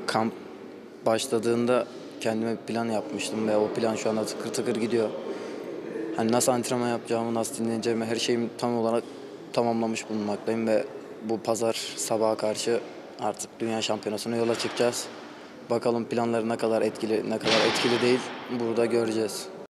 kamp başladığında kendime bir plan yapmıştım ve o plan şu anda tıkır tıkır gidiyor. Hani nasıl antrenman yapacağımı, nasıl dinleneceğimi, her şeyimi tam olarak tamamlamış bulunmaktayım ve bu pazar sabaha karşı artık dünya şampiyonasına yola çıkacağız. Bakalım planları ne kadar etkili, ne kadar etkili değil, burada göreceğiz.